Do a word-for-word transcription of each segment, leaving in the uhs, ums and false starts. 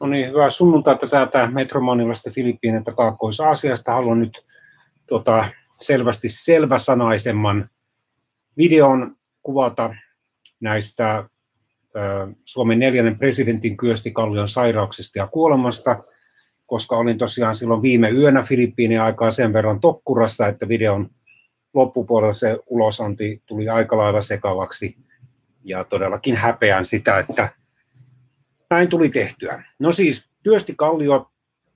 No niin, hyvää sunnuntaita täältä Metromanilasta, Filippiineiltä, Kaakkois-Aasiasta. Haluan nyt tota, selvästi selväsanaisemman videon kuvata näistä ö, Suomen neljännen presidentin Kyösti Kallion sairauksista ja kuolemasta, koska olin tosiaan silloin viime yönä Filippiinien aikaa sen verran tokkurassa, että videon loppupuolella se ulosanti tuli aika lailla sekavaksi ja todellakin häpeän sitä, että näin tuli tehtyä. No siis, Kyösti Kallio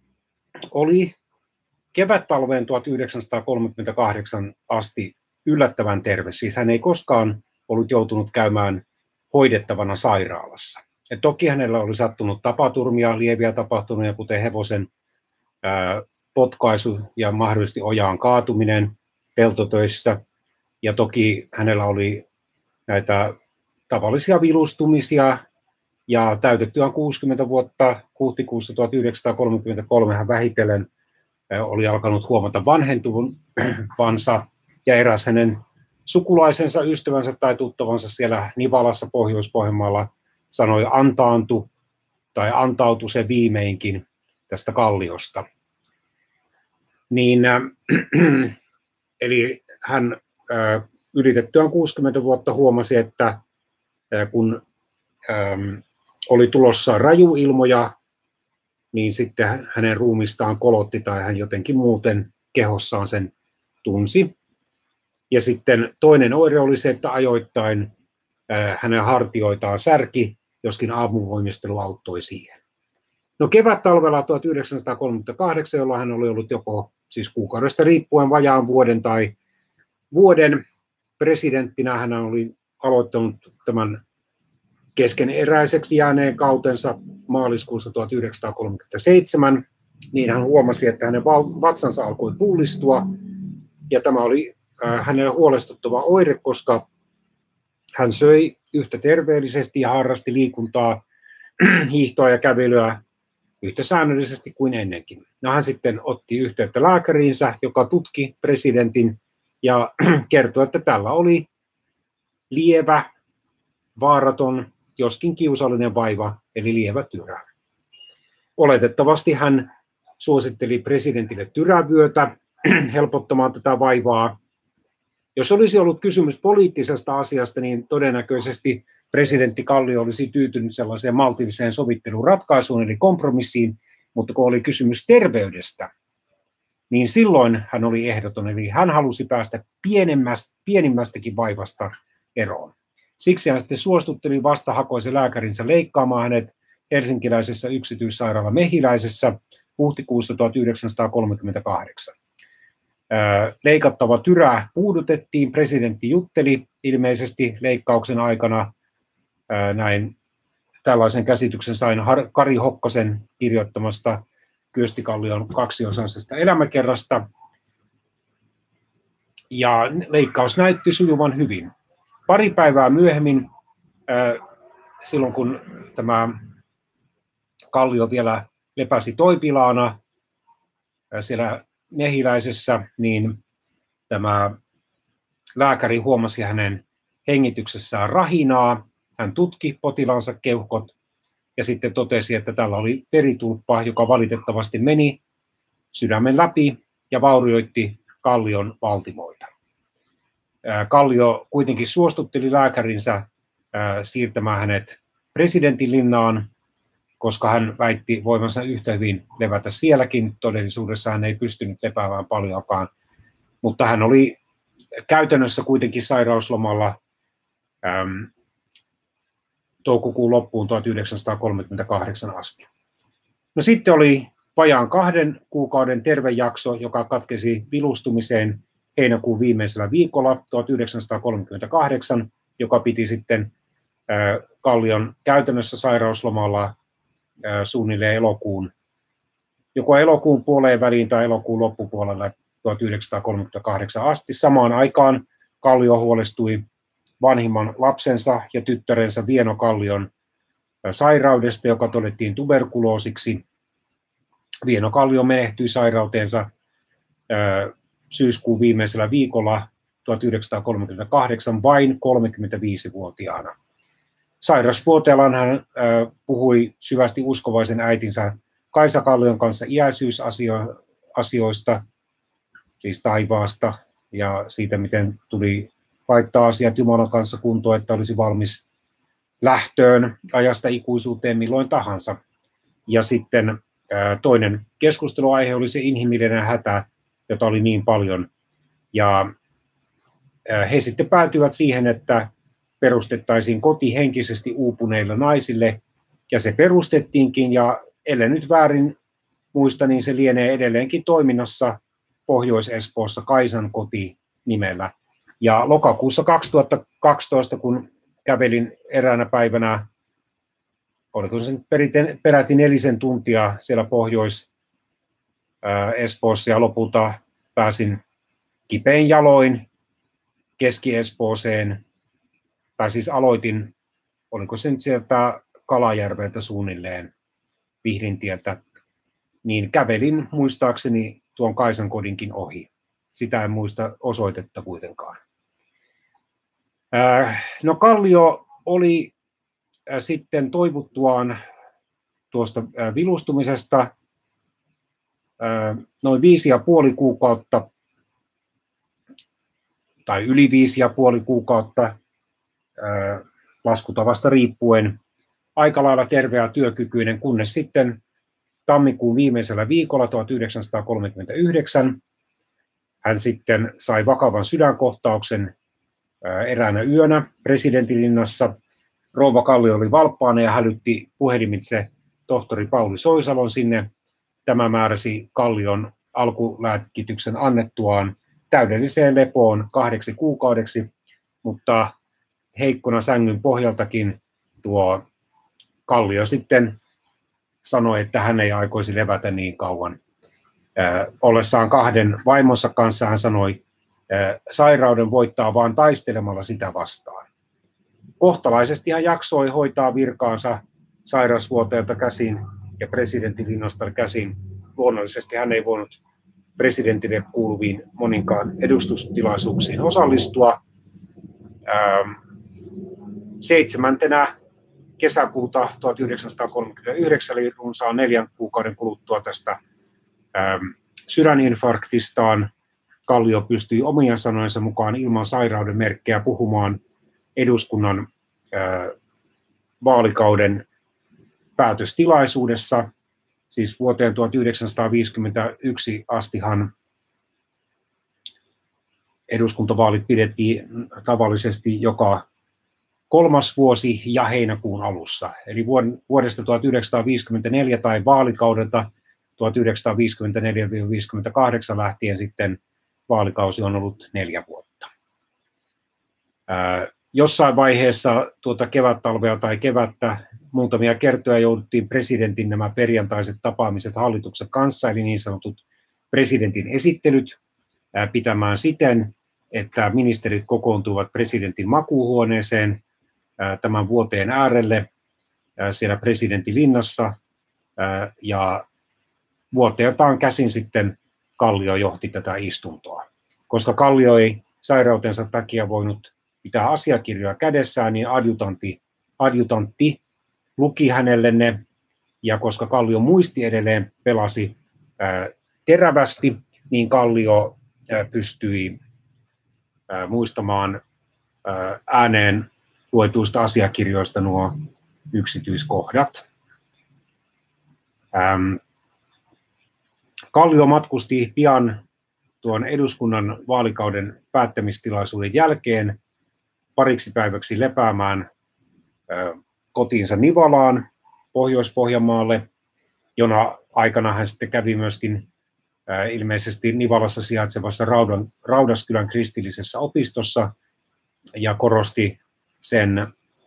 oli kevättalveen tuhatyhdeksänsataakolmekymmentäkahdeksan asti yllättävän terve. Siis hän ei koskaan ollut joutunut käymään hoidettavana sairaalassa. Et toki hänellä oli sattunut tapaturmia, lieviä tapaturmia, kuten hevosen ää, potkaisu ja mahdollisesti ojaan kaatuminen peltotöissä. Ja toki hänellä oli näitä tavallisia vilustumisia, ja täytettyään kuusikymmentä vuotta huhtikuussa tuhatyhdeksänsataakolmekymmentäkolme hän vähitellen oli alkanut huomata vanhentuvansa, ja eräs hänen sukulaisensa, ystävänsä tai tuttavansa siellä Nivalassa Pohjois-Pohjanmaalla sanoi antaantu tai antautui se viimeinkin tästä Kalliosta. Niin, äh, eli hän äh, ylitettyään kuusikymmentä vuotta huomasi, että äh, kun ähm, oli tulossa rajuilmoja, niin sitten hänen ruumistaan kolotti tai hän jotenkin muuten kehossaan sen tunsi. Ja sitten toinen oire oli se, että ajoittain äh, hänen hartioitaan särki, joskin aamuvoimistelu auttoi siihen. No kevät-talvella tuhatyhdeksänsataakolmekymmentäkahdeksan, jolloin hän oli ollut joko siis kuukaudesta riippuen vajaan vuoden tai vuoden presidenttinä, hän oli aloittanut tämän keskeneräiseksi jääneen kautensa maaliskuussa tuhatyhdeksänsataakolmekymmentäseitsemän, niin hän huomasi, että hänen vatsansa alkoi pullistua, ja tämä oli äh, hänelle huolestuttava oire, koska hän söi yhtä terveellisesti ja harrasti liikuntaa, hiihtoa ja kävelyä yhtä säännöllisesti kuin ennenkin. No, hän sitten otti yhteyttä lääkäriinsä, joka tutki presidentin ja kertoi, että tällä oli lievä, vaaraton, joskin kiusallinen vaiva, eli lievä tyrä. Oletettavasti hän suositteli presidentille tyrävyötä helpottamaan tätä vaivaa. Jos olisi ollut kysymys poliittisesta asiasta, niin todennäköisesti presidentti Kallio olisi tyytynyt sellaiseen maltilliseen sovitteluratkaisuun, eli kompromissiin, mutta kun oli kysymys terveydestä, niin silloin hän oli ehdoton, eli hän halusi päästä pienimmästäkin vaivasta eroon. Siksi hän sitten suostutteli vastahakoisen lääkärinsä leikkaamaan hänet helsinkiläisessä yksityissairaala Mehiläisessä huhtikuussa tuhatyhdeksänsataakolmekymmentäkahdeksan. Leikattava tyrä puudutettiin, presidentti jutteli ilmeisesti leikkauksen aikana, näin tällaisen käsityksen sain Kari Hokkasen kirjoittamasta Kyösti Kallion kaksiosaisesta elämäkerrasta, ja leikkaus näytti sujuvan hyvin. Pari päivää myöhemmin, silloin kun tämä Kallio vielä lepäsi toipilaana siellä Mehiläisessä, niin tämä lääkäri huomasi hänen hengityksessään rahinaa. Hän tutki potilaansa keuhkot ja sitten totesi, että tällä oli veritulppa, joka valitettavasti meni sydämen läpi ja vaurioitti Kallion valtimoita. Kallio kuitenkin suostutteli lääkärinsä siirtämään hänet presidentinlinnaan, koska hän väitti voivansa yhtä hyvin levätä sielläkin. Todellisuudessa hän ei pystynyt lepäämään paljonkaan, mutta hän oli käytännössä kuitenkin sairauslomalla äm, toukokuun loppuun tuhatyhdeksänsataakolmekymmentäkahdeksan asti. No sitten oli vajaan kahden kuukauden tervejakso, joka katkesi vilustumiseen heinäkuun viimeisellä viikolla tuhatyhdeksänsataakolmekymmentäkahdeksan, joka piti sitten äh, Kallion käytännössä sairauslomalla äh, suunnilleen elokuun, joko elokuun puoleen väliin tai elokuun loppupuolelle tuhatyhdeksänsataakolmekymmentäkahdeksan asti. Samaan aikaan Kallio huolestui vanhimman lapsensa ja tyttärensä Vieno Kallion äh, sairaudesta, joka todettiin tuberkuloosiksi. Vieno Kallio menehtyi sairauteensa äh, syyskuun viimeisellä viikolla tuhatyhdeksänsataakolmekymmentäkahdeksan vain kolmekymmentäviisivuotiaana. Sairasvuoteellaan hän puhui syvästi uskovaisen äitinsä Kaisa Kallion kanssa iäisyysasioista, siis taivaasta ja siitä, miten tuli laittaa asiat Jumalan kanssa kuntoon, että olisi valmis lähtöön ajasta ikuisuuteen milloin tahansa. Ja sitten toinen keskusteluaihe oli se inhimillinen hätä, jota oli niin paljon. Ja he sitten päätyivät siihen, että perustettaisiin koti henkisesti uupuneille naisille, ja se perustettiinkin, ja ellei nyt väärin muista, niin se lienee edelleenkin toiminnassa Pohjois-Espoossa Kaisan koti nimellä. Ja lokakuussa kaksituhattakaksitoista, kun kävelin eräänä päivänä, oliko se peräti nelisen tuntia siellä Pohjois-Espoossa, ja lopulta pääsin kipein jaloin Keski-Espooseen, tai siis aloitin, oliko se nyt sieltä Kalajärveltä suunnilleen Vihdintieltä, niin kävelin muistaakseni tuon Kaisan kodinkin ohi. Sitä en muista osoitetta kuitenkaan. No Kallio oli sitten toivuttuaan tuosta vilustumisesta noin viisi ja puoli kuukautta, tai yli viisi ja puoli kuukautta laskutavasta riippuen, aika lailla terve ja työkykyinen, kunnes sitten tammikuun viimeisellä viikolla tuhatyhdeksänsataakolmekymmentäyhdeksän hän sitten sai vakavan sydänkohtauksen eräänä yönä Presidentinlinnassa. Rouva Kallio oli valppaana ja hälytti puhelimitse tohtori Pauli Soisalon sinne. Tämä määräsi Kallion alkulääkityksen annettuaan täydelliseen lepoon kahdeksi kuukaudeksi, mutta heikkona sängyn pohjaltakin tuo Kallio sitten sanoi, että hän ei aikoisi levätä niin kauan. Äh, ollessaan kahden vaimonsa kanssa hän sanoi, äh, sairauden voittaa vaan taistelemalla sitä vastaan. Kohtalaisesti hän jaksoi hoitaa virkaansa sairausvuoteelta käsin ja presidentinlinnasta käsin. Luonnollisesti hän ei voinut presidentille kuuluviin moninkaan edustustilaisuuksiin osallistua. Ähm, seitsemäntenä kesäkuuta tuhatyhdeksänsataakolmekymmentäyhdeksän, eli runsaan neljän kuukauden kuluttua tästä ähm, sydäninfarktistaan, Kallio pystyi omien sanojensa mukaan ilman sairauden merkkejä puhumaan eduskunnan äh, vaalikauden päätöstilaisuudessa. Siis vuoteen tuhatyhdeksänsataaviisikymmentäyksi astihan eduskuntavaalit pidettiin tavallisesti joka kolmas vuosi ja heinäkuun alussa. Eli vuodesta tuhatyhdeksänsataaviisikymmentäneljä tai vaalikaudelta tuhatyhdeksänsataaviisikymmentäneljä viisikymmentäkahdeksan lähtien sitten vaalikausi on ollut neljä vuotta. Ää, jossain vaiheessa tuota kevättalvea tai kevättä muutamia kertoja jouduttiin presidentin nämä perjantaiset tapaamiset hallituksen kanssa, eli niin sanotut presidentin esittelyt, ää, pitämään siten, että ministerit kokoontuivat presidentin makuuhuoneeseen ää, tämän vuoteen äärelle ää, siellä presidentinlinnassa, ää, ja vuoteeltaan käsin sitten Kallio johti tätä istuntoa. Koska Kallio ei sairautensa takia voinut pitää asiakirjoja kädessään, niin adjutantti, adjutantti luki hänelle ne, ja koska Kallio muisti edelleen pelasi ää, terävästi, niin Kallio ää, pystyi ää, muistamaan ää, ääneen luetuista asiakirjoista nuo yksityiskohdat. Ähm, Kallio matkusti pian tuon eduskunnan vaalikauden päättämistilaisuuden jälkeen pariksi päiväksi lepäämään ää, kotiinsa Nivalaan Pohjois-Pohjanmaalle, jona aikana hän sitten kävi myöskin ää, ilmeisesti Nivalassa sijaitsevassa Raudan, Raudaskylän kristillisessä opistossa ja korosti sen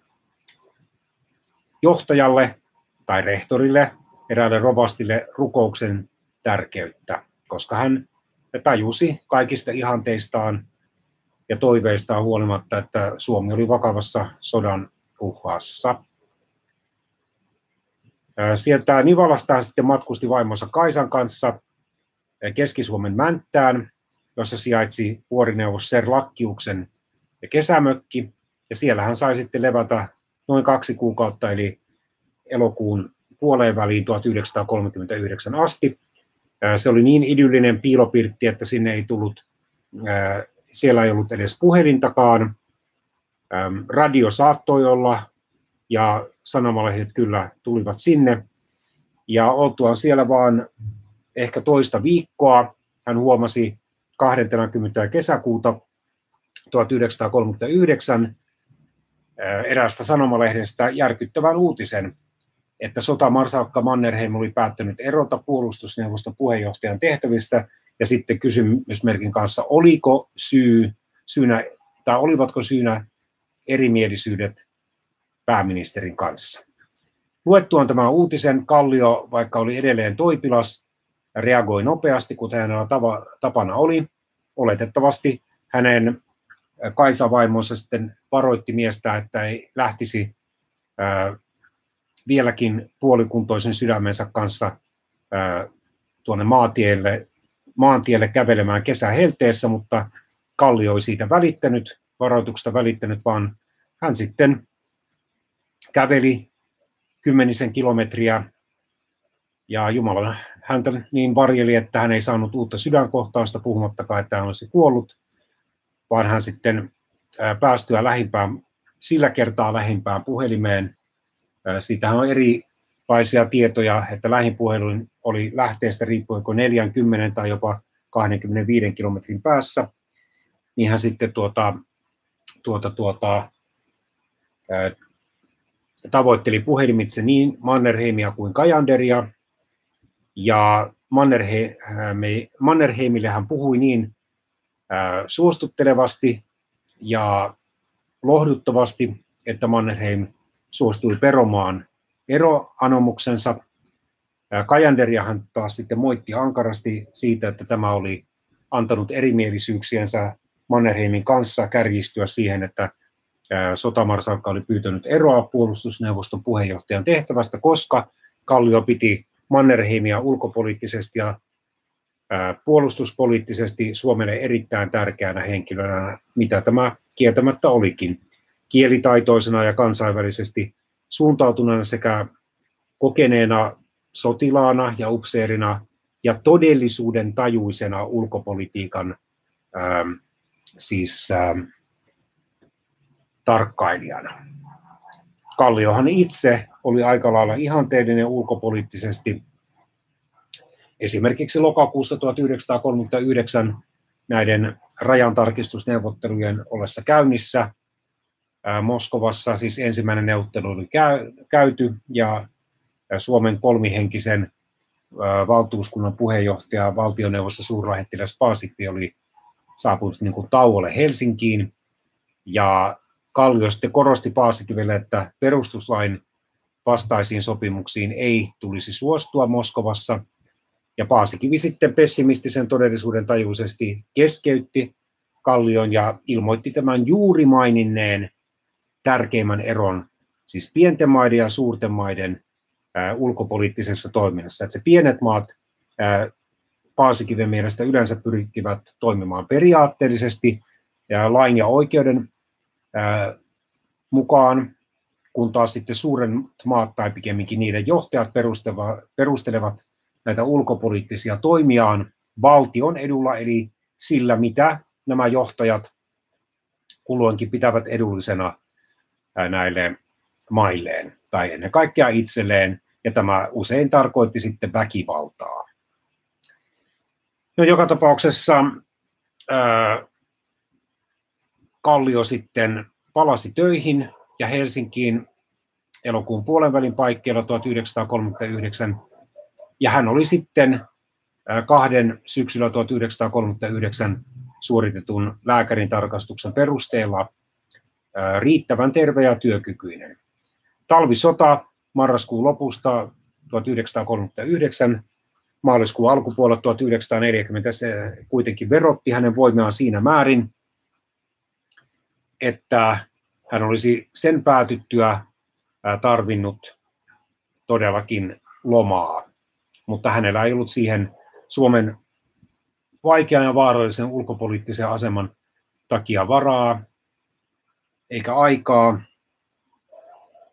johtajalle tai rehtorille, eräälle rovastille rukouksen tärkeyttä, koska hän tajusi kaikista ihanteistaan ja toiveistaan huolimatta, että Suomi oli vakavassa sodan uhassa. Sieltä Nivalasta hän sitten matkusti vaimonsa Kaisan kanssa Keski-Suomen Mänttään, jossa sijaitsi vuorineuvos Ser Lakkiuksen kesämökki, ja siellä hän sai sitten levätä noin kaksi kuukautta, eli elokuun puoleen väliin tuhatyhdeksänsataakolmekymmentäyhdeksän asti. Se oli niin idyllinen piilopirtti, että sinne ei tullut, siellä ei ollut edes puhelintakaan. Radio saattoi olla ja sanomalehdet kyllä tulivat sinne. Ja oltuaan siellä vaan ehkä toista viikkoa, hän huomasi kahdeskymmenes kesäkuuta tuhatyhdeksänsataakolmekymmentäyhdeksän eräästä sanomalehdestä järkyttävän uutisen, että sotamarsalkka Mannerheim oli päättänyt erota puolustusneuvoston puheenjohtajan tehtävistä, ja sitten kysymysmerkin kanssa, oliko syy, syynä, tai olivatko syynä erimielisyydet pääministerin kanssa. Luettuaan tämän uutisen Kallio, vaikka oli edelleen toipilas, reagoi nopeasti, kuten hänellä tapana oli. Oletettavasti hänen Kaisa-vaimonsa sitten varoitti miestä, että ei lähtisi ää, vieläkin puolikuntoisen sydämensä kanssa ää, tuonne maatielle, maantielle kävelemään kesähelteessä, mutta Kallio ei siitä välittänyt, varoituksesta välittänyt, vaan hän sitten käveli kymmenisen kilometriä ja Jumala häntä niin varjeli, että hän ei saanut uutta sydänkohtausta, puhumattakaan, että hän olisi kuollut, vaan hän sitten päästyä lähimpään, sillä kertaa lähimpään puhelimeen. Siitähän on erilaisia tietoja, että lähipuhelin oli lähteestä riippuen neljäkymmentä tai jopa kaksikymmentäviisi kilometrin päässä, niin hän sitten tuota, tuota, tuota, tavoitteli puhelimitse niin Mannerheimia kuin Cajanderia, ja Mannerheim, Mannerheimille hän puhui niin ää, suostuttelevasti ja lohduttavasti, että Mannerheim suostui peromaan eroanomuksensa. Cajanderia hän taas sitten moitti ankarasti siitä, että tämä oli antanut erimielisyyksiensä Mannerheimin kanssa kärjistyä siihen, että sotamarsalkka oli pyytänyt eroa puolustusneuvoston puheenjohtajan tehtävästä, koska Kallio piti Mannerheimia ulkopoliittisesti ja puolustuspoliittisesti Suomelle erittäin tärkeänä henkilönä, mitä tämä kieltämättä olikin. Kielitaitoisena ja kansainvälisesti suuntautuneena sekä kokeneena sotilaana ja upseerina ja todellisuuden tajuisena ulkopolitiikan ähm, siis ähm, tarkkailijana. Kalliohan itse oli aika lailla ihanteellinen ulkopoliittisesti. Esimerkiksi lokakuussa tuhatyhdeksänsataakolmekymmentäyhdeksän näiden rajantarkistusneuvottelujen ollessa käynnissä ää, Moskovassa, siis ensimmäinen neuvottelu oli käy, käyty ja Suomen kolmihenkisen ää, valtuuskunnan puheenjohtaja, valtioneuvosto suurlähettiläs Paasikivi oli saapunut niin kuin tauolle Helsinkiin, ja Kallio sitten korosti Paasikivelle, että perustuslain vastaisiin sopimuksiin ei tulisi suostua Moskovassa, ja Paasikivi sitten pessimistisen todellisuuden tajuisesti keskeytti Kallion ja ilmoitti tämän juuri maininneen tärkeimmän eron, siis pienten maiden ja suurten maiden ää, ulkopoliittisessa toiminnassa. Että pienet maat ää, Paasikiven mielestä yleensä pyrkivät toimimaan periaatteellisesti ja lain ja oikeuden ää, mukaan, kun taas sitten suuret maat tai pikemminkin niiden johtajat perustelevat näitä ulkopoliittisia toimiaan valtion edulla, eli sillä, mitä nämä johtajat kulloinkin pitävät edullisena näille mailleen tai ennen kaikkea itselleen, ja tämä usein tarkoitti sitten väkivaltaa. No, joka tapauksessa ää, Kallio sitten palasi töihin ja Helsinkiin elokuun puolenvälin paikkeilla tuhatyhdeksänsataakolmekymmentäyhdeksän, ja hän oli sitten kahden syksyllä tuhatyhdeksänsataakolmekymmentäyhdeksän suoritetun lääkärin tarkastuksen perusteella riittävän terve ja työkykyinen. Talvisota marraskuun lopusta tuhatyhdeksänsataakolmekymmentäyhdeksän maaliskuun alkupuolella tuhatyhdeksänsataaneljäkymmentä se kuitenkin verotti hänen voimiaan siinä määrin, että hän olisi sen päätyttyä tarvinnut todellakin lomaa, mutta hänellä ei ollut siihen Suomen vaikean ja vaarallisen ulkopoliittisen aseman takia varaa eikä aikaa.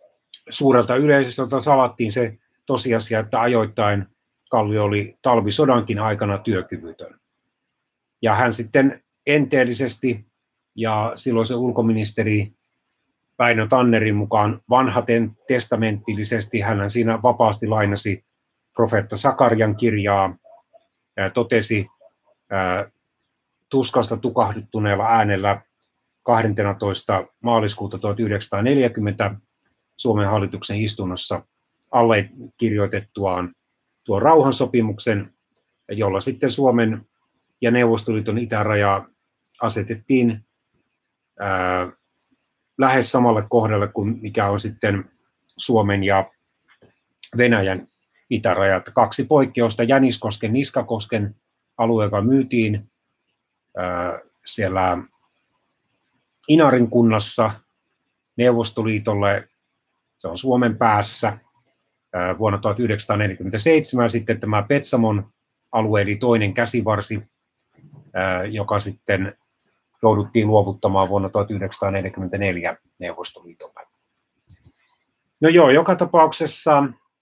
suurelta yleisöltä salattiin se tosiasia, että ajoittain Kallio oli talvisodankin aikana työkyvytön. Ja hän sitten enteellisesti ja silloin se ulkoministeri Väinö Tannerin mukaan vanha testamenttisesti, hän siinä vapaasti lainasi profeetta Sakarian kirjaa, ja totesi ää, tuskasta tukahduttuneella äänellä kahdennentoista maaliskuuta tuhatyhdeksänsataaneljäkymmentä Suomen hallituksen istunnossa allekirjoitettuaan tuon rauhansopimuksen, jolla sitten Suomen ja Neuvostoliiton itäraja asetettiin ää, lähes samalle kohdalle kuin mikä on sitten Suomen ja Venäjän itäraja. Kaksi poikkeusta, Jäniskosken, Niskakosken alue, joka myytiin ää, siellä Inarin kunnassa Neuvostoliitolle, se on Suomen päässä ää, vuonna tuhatyhdeksänsataaneljäkymmentäseitsemän, sitten tämä Petsamon alue, eli toinen käsivarsi, ää, joka sitten jouduttiin luovuttamaan vuonna tuhatyhdeksänsataaneljäkymmentäneljä Neuvostoliitolle. No joo, joka tapauksessa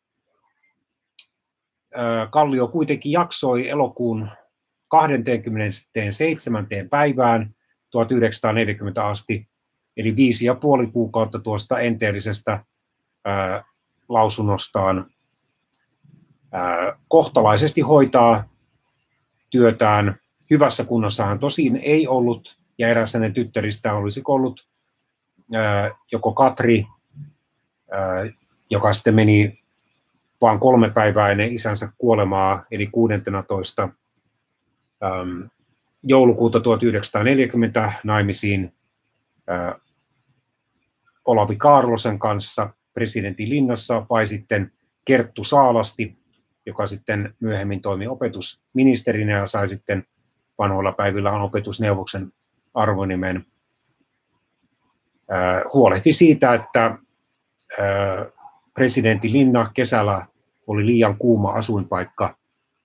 ää, Kallio kuitenkin jaksoi elokuun kahdeskymmenesseitsemäs päivään tuhatyhdeksänsataaneljäkymmentä asti, eli viisi ja puoli kuukautta tuosta enteellisestä ää, lausunnostaan ää, kohtalaisesti hoitaa työtään. Hyvässä kunnossa hän tosin ei ollut, ja eräs hänen tyttäristään olisi ollut ää, joko Katri, ää, joka sitten meni vain kolme päivää ennen isänsä kuolemaa, eli kuudentenatoista äm, joulukuuta tuhatyhdeksänsataaneljäkymmentä naimisiin ää, Olavi Kaarlosen kanssa presidentin linnassa, vai sitten Kerttu Saalasti, joka sitten myöhemmin toimi opetusministerinä ja sai sitten vanhoilla päivillä opetusneuvoksen arvonimen, ää, huolehti siitä, että ää, presidentin linna kesällä oli liian kuuma asuinpaikka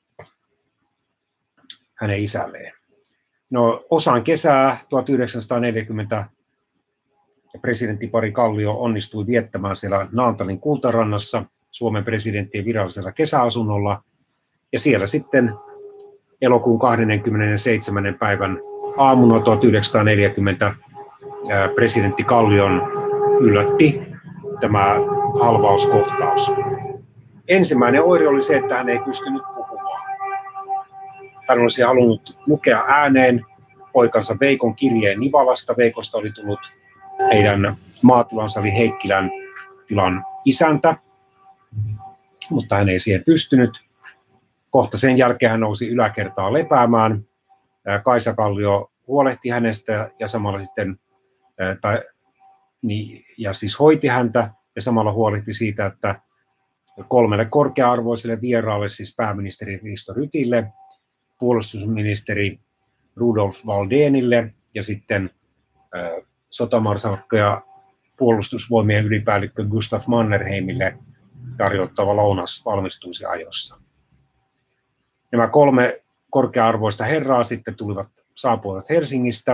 hänen isälleen. No, osan kesää tuhatyhdeksänsataaneljäkymmentä presidenttipari Kallio onnistui viettämään siellä Naantalin Kultarannassa Suomen presidenttien virallisella kesäasunnolla, ja siellä sitten elokuun kahdeskymmenesseitsemäs päivän aamuna tuhatyhdeksänsataaneljäkymmentä ää, presidentti Kallion yllätti tämä halvauskohtaus. Ensimmäinen oire oli se, että hän ei pystynyt puhumaan. Hän olisi halunnut lukea ääneen poikansa Veikon kirjeen Nivalasta. Veikosta oli tullut heidän maatilansa, eli Heikkilän tilan isäntä, mutta hän ei siihen pystynyt. Kohta sen jälkeen hän nousi yläkertaan lepäämään. Kaisa Kallio huolehti hänestä ja samalla sitten, tai, niin, ja siis hoiti häntä ja samalla huolehti siitä, että kolmelle korkea-arvoiselle vieraalle, siis pääministeri Risto Rytille, puolustusministeri Rudolf Valdénille ja sitten äh, sotamarsalkka ja puolustusvoimien ylipäällikkö Gustav Mannerheimille tarjottava lounas valmistuisi ajoissa. Nämä kolme korkea-arvoista herraa sitten tulivat saapuivat Helsingistä.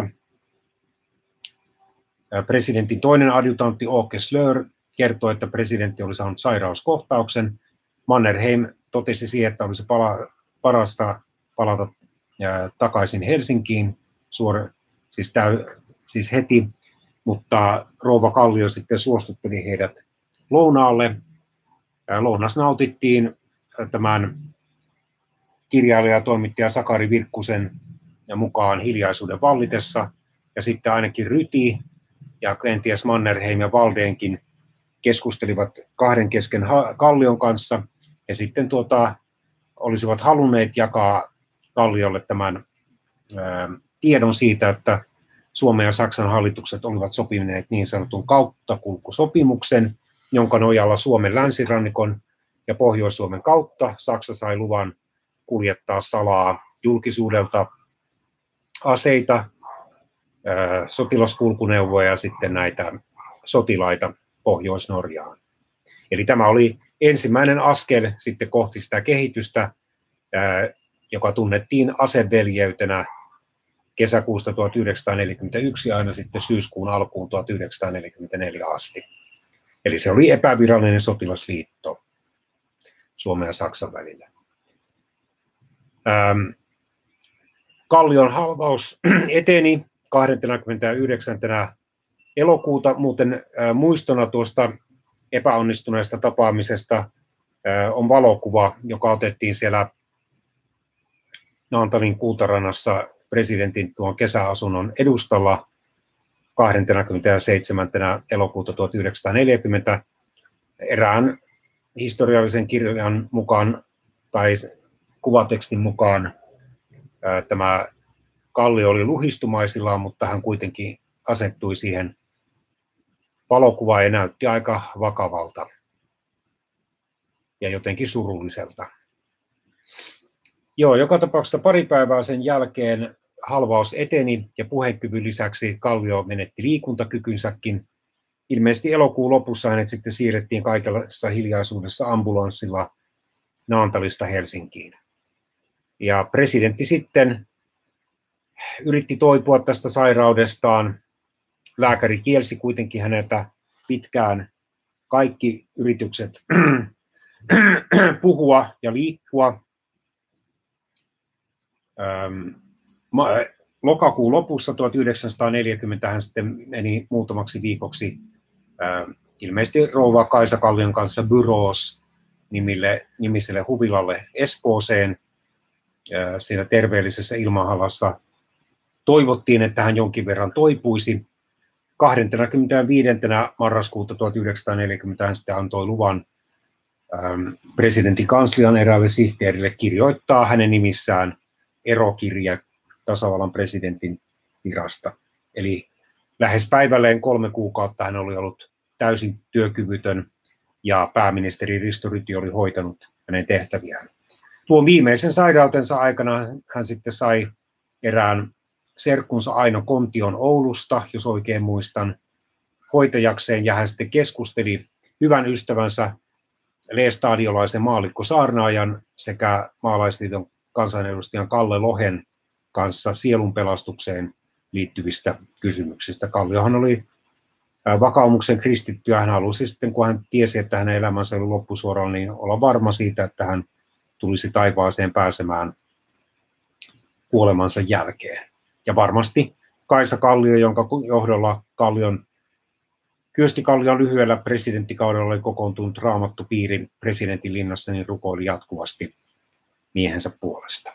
Presidentin toinen adjutantti Åke Slör kertoi, että presidentti oli saanut sairauskohtauksen. Mannerheim totesi siihen, että olisi pala, parasta palata ää, takaisin Helsinkiin suora, siis, täy, siis heti, mutta rouva Kallio sitten suostutteli heidät lounaalle. Ää, lounas nautittiin tämän kirjailija ja toimittaja Sakari Virkkusen mukaan hiljaisuuden vallitessa, ja sitten ainakin Ryti ja kenties Mannerheim ja Valdénkin keskustelivat kahden kesken Kallion kanssa, ja sitten tuota, olisivat halunneet jakaa Kalliolle tämän ää, tiedon siitä, että Suomen ja Saksan hallitukset olivat sopineet niin sanotun kauttakulkusopimuksen, jonka nojalla Suomen länsirannikon ja Pohjois-Suomen kautta Saksa sai luvan kuljettaa salaa julkisuudelta aseita, ää, sotilaskulkuneuvoja ja sitten näitä sotilaita Pohjois-Norjaan. Eli tämä oli ensimmäinen askel sitten kohti sitä kehitystä, ää, joka tunnettiin aseveljeytenä kesäkuusta tuhatyhdeksänsataaneljäkymmentäyksi aina sitten syyskuun alkuun tuhatyhdeksänsataaneljäkymmentäneljä asti. Eli se oli epävirallinen sotilasliitto Suomen ja Saksan välillä. Ähm, Kallion halvaus eteni kahdeskymmenesyhdeksäs elokuuta, muuten äh, muistona tuosta epäonnistuneesta tapaamisesta äh, on valokuva, joka otettiin siellä Naantalin Kultarannassa presidentin tuon kesäasunnon edustalla kahdeskymmenesseitsemäs elokuuta tuhatyhdeksänsataaneljäkymmentä. Erään historiallisen kirjan mukaan tai kuvatekstin mukaan ää, tämä Kallio oli luhistumaisillaan, mutta hän kuitenkin asettui siihen valokuvaan ja näytti aika vakavalta ja jotenkin surulliselta. Joo, joka tapauksessa pari päivää sen jälkeen halvaus eteni ja puhekyvyn lisäksi Kallio menetti liikuntakykynsäkin. Ilmeisesti elokuun lopussa hänet sitten siirrettiin kaikessa hiljaisuudessa ambulanssilla Naantalista Helsinkiin. Ja presidentti sitten yritti toipua tästä sairaudestaan. Lääkäri kielsi kuitenkin häneltä pitkään kaikki yritykset puhua ja liikkua. Lokakuun lopussa tuhatyhdeksänsataaneljäkymmentä hän sitten meni muutamaksi viikoksi ilmeisesti rouva Kaisa Kallion kanssa Bureaus nimille, nimiselle huvilalle Espooseen. Siinä terveellisessä ilmahalassa toivottiin, että hän jonkin verran toipuisi. kahdeskymmenesviides marraskuuta tuhatyhdeksänsataaneljäkymmentä hän sitten antoi luvan presidentin kanslian eräälle sihteerille kirjoittaa hänen nimissään erokirja tasavallan presidentin virasta. Eli lähes päivälleen kolme kuukautta hän oli ollut täysin työkyvytön ja pääministeri Risto Ryti oli hoitanut hänen tehtäviään. Tuon viimeisen sairautensa aikana hän sitten sai erään serkkunsa Aino Kontion Oulusta, jos oikein muistan, hoitajakseen, ja hän sitten keskusteli hyvän ystävänsä leestadiolaisen maallikko Saarnaajan sekä maalaisliiton kansanedustajan Kalle Lohen kanssa sielunpelastukseen liittyvistä kysymyksistä. Kalliohan oli vakaumuksen kristitty ja hän halusi sitten, kun hän tiesi, että hänen elämänsä oli loppusuoralla, niin olla varma siitä, että hän tulisi taivaaseen pääsemään kuolemansa jälkeen. Ja varmasti Kaisa Kallio, jonka johdolla Kallion, Kyösti Kallion lyhyellä presidenttikaudella oli kokoontunut raamattupiirin presidentin linnassa, niin rukoili jatkuvasti miehensä puolesta.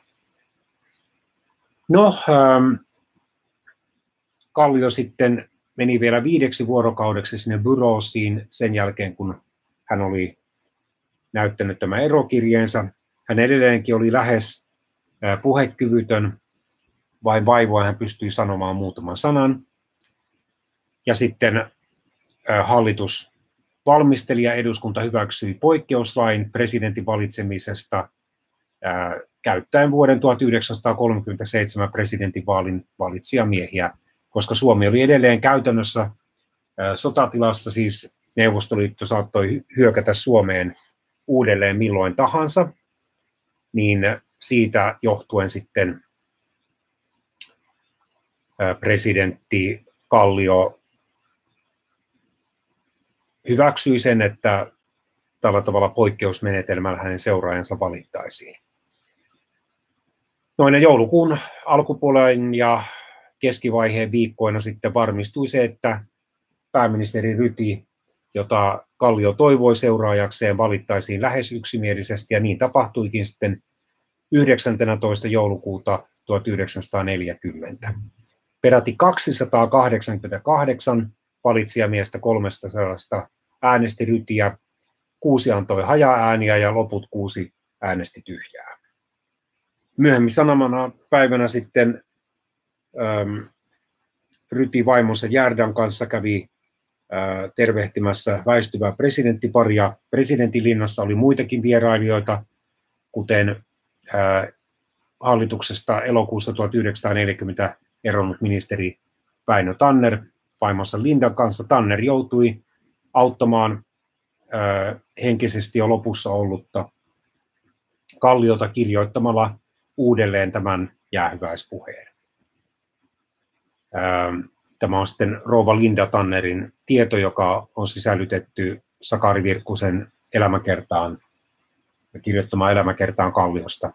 No, ähm, Kallio sitten meni vielä viideksi vuorokaudeksi sinne Bureausiin sen jälkeen, kun hän oli näyttänyt tämän erokirjeensa. Hän edelleenkin oli lähes äh, puhekyvytön, vain vaivoin hän pystyi sanomaan muutaman sanan. Ja sitten äh, hallitus valmisteli ja eduskunta hyväksyi poikkeuslain presidentin valitsemisesta ää, käyttäen vuoden tuhatyhdeksänsataakolmekymmentäseitsemän presidentinvaalin valitsijamiehiä, koska Suomi oli edelleen käytännössä ää, sotatilassa, siis Neuvostoliitto saattoi hyökätä Suomeen uudelleen milloin tahansa, niin siitä johtuen sitten ää, presidentti Kallio hyväksyi sen, että tällä tavalla poikkeusmenetelmällä hänen seuraajansa valittaisiin. Noin joulukuun alkupuolen ja keskivaiheen viikkoina sitten varmistui se, että pääministeri Ryti, jota Kallio toivoi seuraajakseen, valittaisiin lähes yksimielisesti, ja niin tapahtuikin sitten yhdeksästoista joulukuuta tuhatyhdeksänsataaneljäkymmentä. Peräti kaksisataakahdeksankymmentäkahdeksan valitsijamiestä kolmestasadasta äänesti Rytiä, kuusi antoi haja-ääniä ja loput kuusi äänesti tyhjää. Myöhemmin samana päivänä sitten äm, Ryti vaimonsa Järdan kanssa kävi ää, tervehtimässä väistyvää presidenttiparia. Presidentin linnassa oli muitakin vierailijoita, kuten ää, hallituksesta elokuussa tuhatyhdeksänsataaneljäkymmentä eronnut ministeri Väinö Tanner vaimonsa Lindan kanssa. Tanner joutui auttamaan ää, henkisesti jo lopussa ollutta Kalliota kirjoittamalla uudelleen tämän jäähyväispuheen. Ää, Tämä on sitten rouva Linda Tannerin tieto, joka on sisällytetty Sakari Virkkusen elämäkertaan, kirjoittamaan elämäkertaan Kalliosta.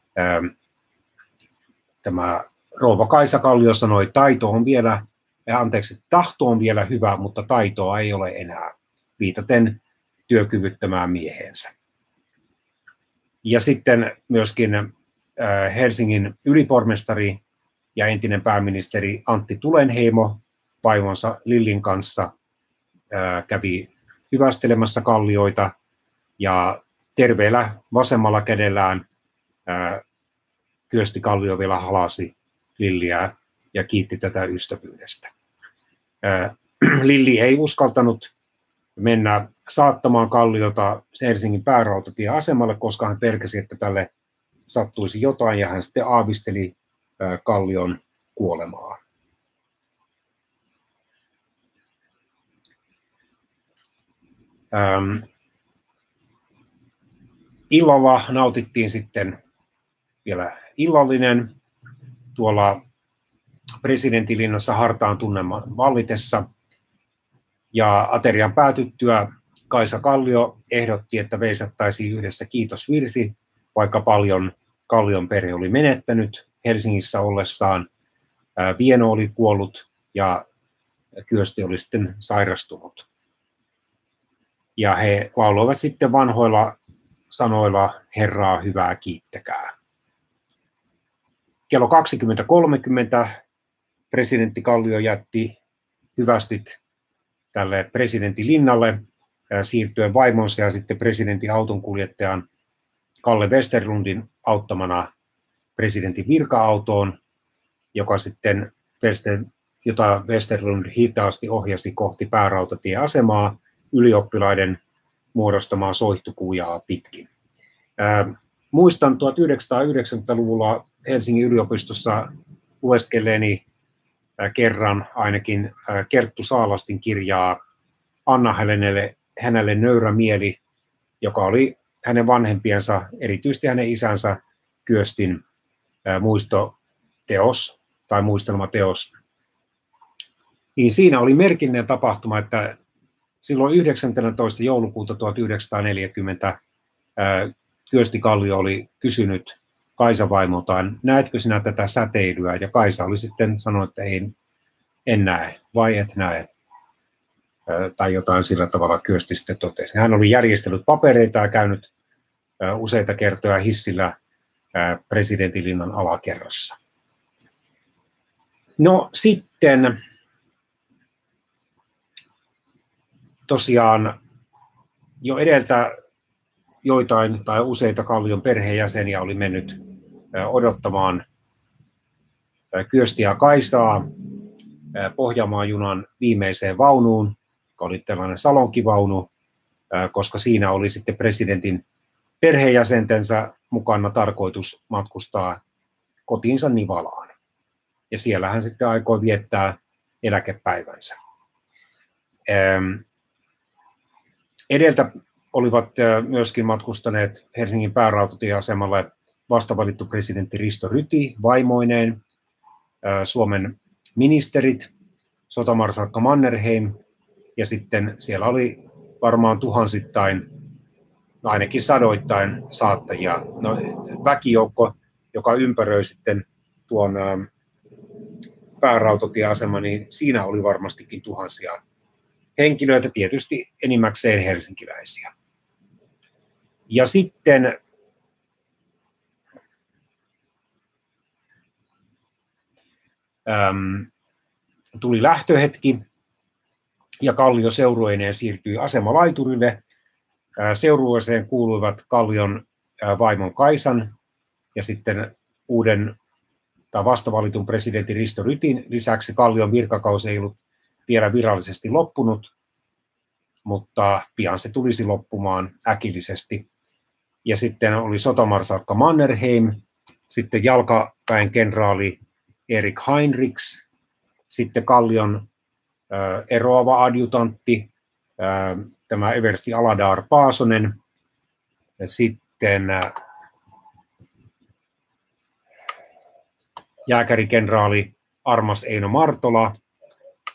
Tämä rouva Kaisa Kallio sanoi, taito on vielä, anteeksi, tahto on vielä hyvä, mutta taitoa ei ole enää, viitaten työkyvyttömään mieheensä. Ja sitten myöskin Helsingin ylipormestari ja entinen pääministeri Antti Tulenheimo vaimonsa Lillin kanssa kävi hyvästelemässä Kallioita ja terveellä vasemmalla kädellään Kyösti Kallio vielä halasi Lilliä ja kiitti tätä ystävyydestä. Lilli ei uskaltanut mennä saattamaan Kalliota Helsingin päärautatieasemalle, koska hän pelkäsi, että tälle sattuisi jotain, ja hän sitten aavisteli Kallion kuolemaa. Ähm, illalla nautittiin sitten vielä illallinen tuolla presidentinlinnassa hartaan tunnelman vallitessa. Ja aterian päätyttyä Kaisa Kallio ehdotti, että veisattaisiin yhdessä kiitosvirsi, vaikka paljon Kallion perhe oli menettänyt Helsingissä ollessaan. Vieno oli kuollut ja Kyösti oli sitten sairastunut. Ja he lauloivat sitten vanhoilla sanoilla Herraa hyvää kiittäkää. Kello kaksikymmentä kolmekymmentä presidentti Kallio jätti hyvästit tälle presidentin linnalle siirtyen vaimonsa ja sitten presidentin autonkuljettajan Kalle Westerlundin auttamana presidentin virka-autoon, joka sitten, jota Westerlund hitaasti ohjasi kohti päärautatieasemaa ylioppilaiden muodostamaa soihtukujaa pitkin. Ää, muistan tuhatyhdeksänsataayhdeksänkymmentäluvulla Helsingin yliopistossa lueskelleeni ää, kerran ainakin ää, Kerttu Saalastin kirjaa Anna hänelle, hänelle nöyrä mieli, joka oli hänen vanhempiensa, erityisesti hänen isänsä Kyöstin ää, muistoteos tai muistelmateos. Niin siinä oli merkillinen tapahtuma, että silloin yhdeksästoista joulukuuta tuhatyhdeksänsataaneljäkymmentä ää, Kyösti Kallio oli kysynyt Kaisa vaimoltaan, näetkö sinä tätä säteilyä? Ja Kaisa oli sitten sanonut, että ei, en näe, vai et näe. Ää, tai jotain sillä tavalla Kyösti sitten totesi. Hän oli järjestellyt papereita ja käynyt ää, useita kertoja hissillä ää, presidentinlinnan alakerrassa. No sitten tosiaan jo edeltä joitain tai useita Kallion perheenjäseniä oli mennyt odottamaan Kyöstiä ja Kaisaa Pohjanmaan junan viimeiseen vaunuun, joka oli tällainen salonkivaunu, koska siinä oli sitten presidentin perheenjäsentensä mukana tarkoitus matkustaa kotiinsa Nivalaan. Ja siellä hän sitten aikoi viettää eläkepäivänsä. Edeltä olivat myöskin matkustaneet Helsingin päärautatieasemalle vastavalittu presidentti Risto Ryti vaimoineen, Suomen ministerit, sotamarsalkka Mannerheim, ja sitten siellä oli varmaan tuhansittain, no ainakin sadoittain saattajia. No, väkijoukko, joka ympäröi sitten tuon päärautatieaseman, niin siinä oli varmastikin tuhansia henkilöitä, tietysti enimmäkseen helsinkiläisiä. Ja sitten äm, tuli lähtöhetki ja Kallio seurueineen siirtyi asemalaiturille. Seurueeseen kuuluivat Kallion vaimon Kaisan ja sitten uuden tai vastavalitun presidentin Risto Rytin lisäksi. Kallion virkakausi ei ollut vielä virallisesti loppunut, mutta pian se tulisi loppumaan äkillisesti. Ja sitten oli sotamarsalkka Mannerheim, sitten jalkaväen kenraali Erik Heinrichs, sitten Kallion äh, eroava adjutantti, äh, tämä eversti Aladar Paasonen, ja sitten äh, jääkärikenraali Armas Eino Martola,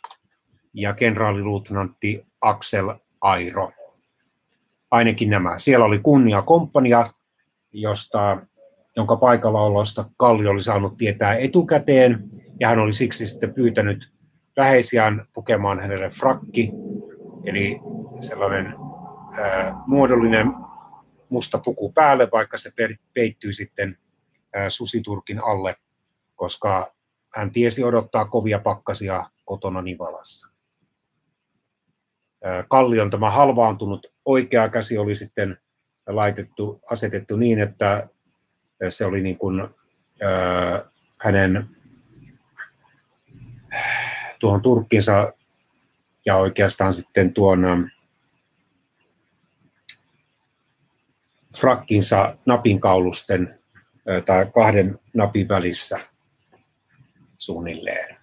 ja kenraaliluutnantti Aksel Airo. Ainakin nämä. Siellä oli kunniakomppania, josta, jonka paikallaolosta Kallio oli saanut tietää etukäteen, ja hän oli siksi sitten pyytänyt läheisiään pukemaan hänelle frakki, eli sellainen ää, muodollinen musta puku päälle, vaikka se peittyy sitten ää, susiturkin alle, koska hän tiesi odottaa kovia pakkasia kotona Nivalassa. Ää, Kallion tämä halvaantunut oikea käsi oli sitten laitettu, asetettu niin, että se oli niin kuin, ää, hänen tuohon turkkinsa ja oikeastaan sitten tuon frakkinsa napinkaulusten tai kahden napin välissä suunnilleen.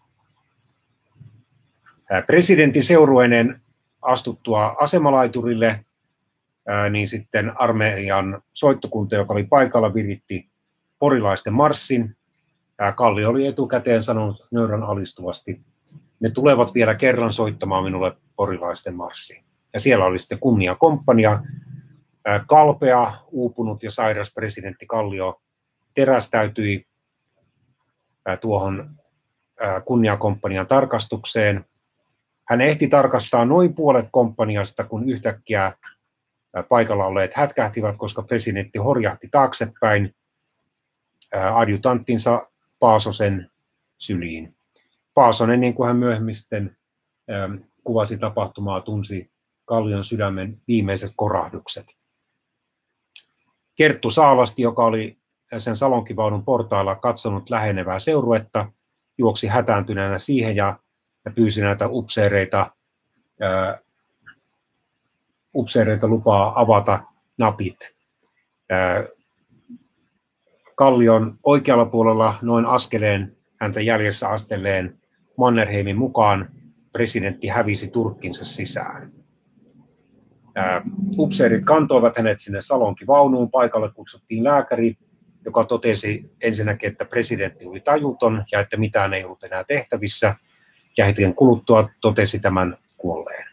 Presidentin seurueineen astuttua asemalaiturille, niin sitten armeijan soittokunta, joka oli paikalla, viritti porilaisten marssin. Kallio oli etukäteen sanonut nöyrän alistuvasti, ne tulevat vielä kerran soittamaan minulle porilaisten marssi. Ja siellä oli sitten kunniakomppania, kalpea, uupunut ja sairas presidentti Kallio terästäytyi tuohon kunniakomppanian tarkastukseen. Hän ehti tarkastaa noin puolet komppaniasta, kun yhtäkkiä paikalla olleet hätkähtivät, koska presidentti horjahti taaksepäin adjutanttinsa Paasosen syliin. Paasonen, niin kuin hän myöhemmin sitten kuvasi tapahtumaa, tunsi Kallion sydämen viimeiset korahdukset. Kerttu Saalasti, joka oli sen salonkivaunun portailla katsonut lähenevää seuruetta, juoksi hätääntyneenä siihen ja, ja pyysi näitä upseereita, ää, upseereita lupaa avata napit. Ää, Kallion oikealla puolella noin askeleen häntä jäljessä astelleen Mannerheimin mukaan presidentti hävisi turkkinsa sisään. Ää, upseerit kantoivat hänet sinne salonkivaunuun, paikalle kutsuttiin lääkäri, joka totesi ensinnäkin, että presidentti oli tajuton ja että mitään ei ollut enää tehtävissä, ja hetken kuluttua totesi tämän kuolleen.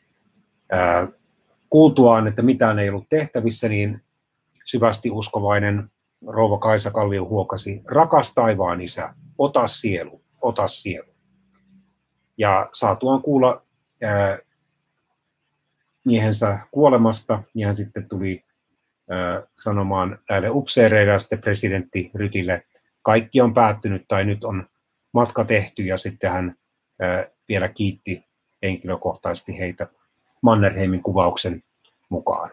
Ää, kuultuaan, että mitään ei ollut tehtävissä, niin syvästi uskovainen rouva Kaisa Kallio huokasi, rakas taivaan isä, ota sielu, ota sielu. Ja saatuaan kuulla ää, miehensä kuolemasta, niin hän sitten tuli ää, sanomaan näille upseereille ja sitten presidentti Rytille, kaikki on päättynyt tai nyt on matka tehty, ja sitten hän ää, vielä kiitti henkilökohtaisesti heitä Mannerheimin kuvauksen mukaan.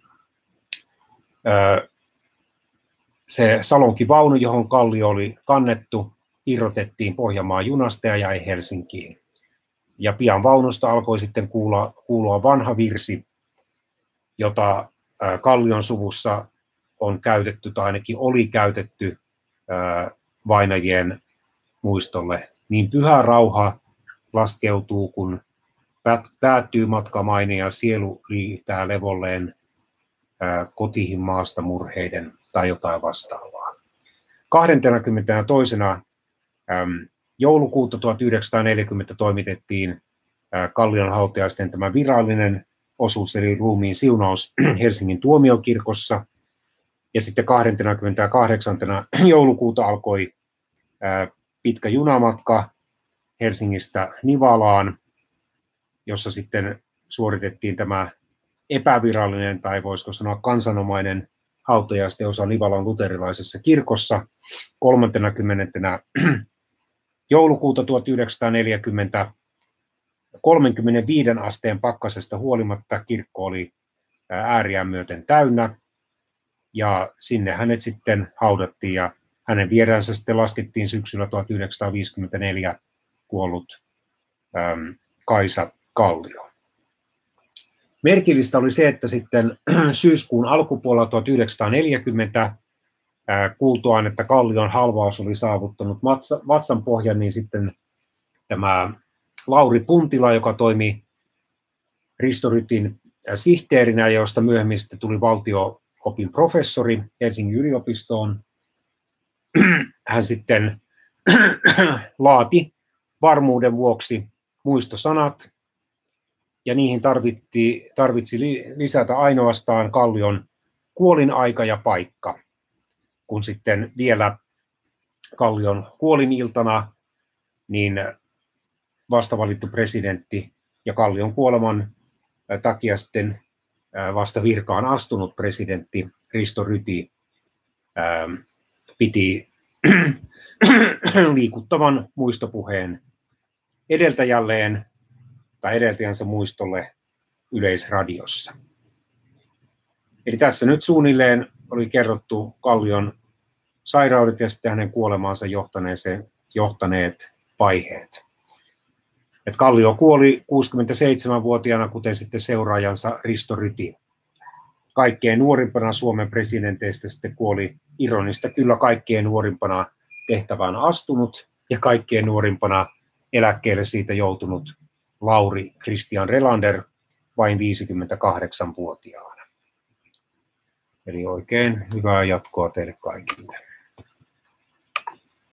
Ää, se salonkivaunu, johon Kallio oli kannettu, irrotettiin Pohjanmaan junasta ja jäi Helsinkiin. Ja pian vaunusta alkoi sitten kuulua, kuulua vanha virsi, jota ää, Kallion suvussa on käytetty, tai ainakin oli käytetty ää, vainajien muistolle. Niin pyhä rauha laskeutuu, kun päättyy matka maine ja sielu liitää levolleen ää, kotiin maasta murheiden tai jotain vastaavaa. kahdeskymmenestoinen äm, joulukuuta tuhatyhdeksänsataaneljäkymmentä toimitettiin ää, Kallion hautajaisten tämä virallinen osuus, eli ruumiin siunaus Helsingin tuomiokirkossa. Ja sitten kahdeskymmeneskahdeksas joulukuuta alkoi ää, pitkä junamatka Helsingistä Nivalaan, jossa sitten suoritettiin tämä epävirallinen, tai voisiko sanoa kansanomainen hautajaisten osa Nivalan luterilaisessa kirkossa. kolmaskymmenes joulukuuta tuhatyhdeksänsataaneljäkymmentä kolmekymmentäviisi asteen pakkasesta huolimatta kirkko oli ääriään myöten täynnä, ja sinne hänet sitten haudattiin, ja hänen vieräänsä sitten laskettiin syksyllä tuhatyhdeksänsataaviisikymmentäneljä kuollut äm, Kaisa Kallio. Merkillistä oli se, että sitten syyskuun alkupuolella tuhatyhdeksänsataaneljäkymmentä ää, kuultuaan, että Kallion halvaus oli saavuttanut vatsan pohjan, niin sitten tämä Lauri Puntila, joka toimi Risto Rytin sihteerinä, josta myöhemmin sitten tuli valtio-opin professori Helsingin yliopistoon, hän sitten laati varmuuden vuoksi muistosanat, ja niihin tarvitti, tarvitsi lisätä ainoastaan Kallion kuolinaika ja paikka, kun sitten vielä Kallion kuoliniltana niin vastavalittu presidentti ja Kallion kuoleman takia sitten vasta virkaan astunut presidentti Risto Ryti piti liikuttavan muistopuheen edeltäjälleen tai edeltäjänsä muistolle Yleisradiossa. Eli tässä nyt suunnilleen oli kerrottu Kallion sairaudet ja sitten hänen kuolemaansa johtaneet vaiheet. Et Kallio kuoli kuusikymmentäseitsemänvuotiaana, kuten sitten seuraajansa Risto Ryti. Kaikkein nuorimpana Suomen presidenteistä sitten kuoli ironista kyllä kaikkein nuorimpana tehtävään astunut ja kaikkein nuorimpana eläkkeelle siitä joutunut Lauri Christian Relander vain viisikymmentäkahdeksanvuotiaana. Eli oikein hyvää jatkoa teille kaikille.